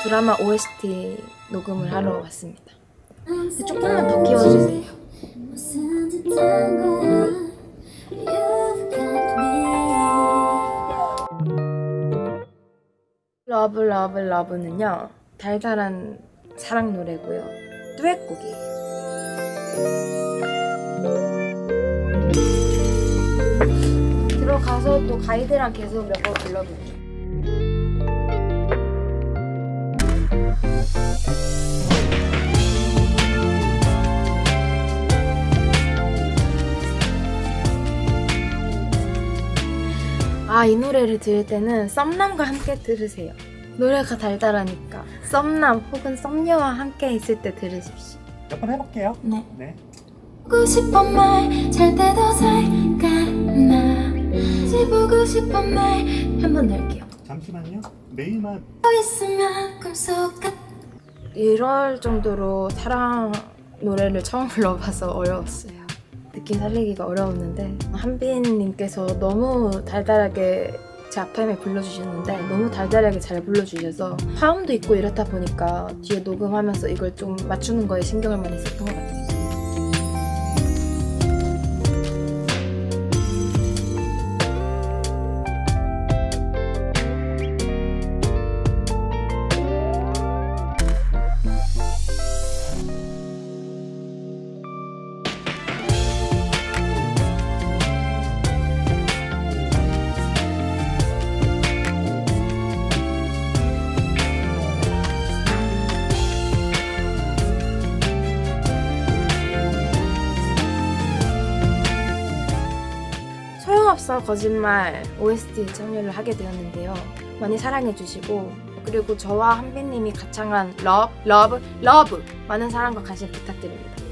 드라마 OST 녹음을 하러 왔습니다. 조금만 더 키워주세요. 러브 러브 러브는요, 달달한 사랑 노래고요, 듀엣곡이에요. 들어가서 또 가이드랑 계속 몇 번 불러볼게요. 이 노래를 들을 때는 썸남과 함께 들으세요. 노래가 달달하니까 썸남 혹은 썸녀와 함께 있을 때 들으십시오. 몇 번 해볼게요. 네. 보고 싶은 말 잘 때도 살까나 보고 싶은 말 한 번 더 할게요. 잠시만요. 매일만 있으면 꿈속 같 이럴 정도로 사랑 노래를 처음 불러봐서 어려웠어요. 느낌 살리기가 어려웠는데 한빈님께서 너무 달달하게 제 앞타임에 불러주셨는데 너무 달달하게 잘 불러주셔서 화음도 있고 이렇다 보니까 뒤에 녹음하면서 이걸 좀 맞추는 거에 신경을 많이 썼던 것 같아요. 소용없어 거짓말 OST 참여를 하게 되었는데요. 많이 사랑해주시고, 그리고 저와 한빈님이 가창한 러브 많은 사랑과 관심 부탁드립니다.